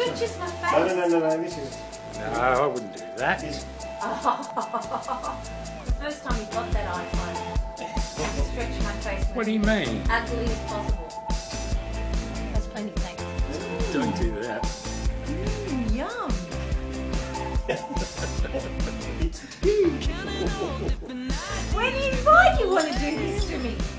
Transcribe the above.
just my face. No, this is... No, I wouldn't do that. The first time you got that iPhone, I stretch my face What do you mean? ugly as possible. That's plenty of things. Don't do that. Yum. Why do you want to do this to me?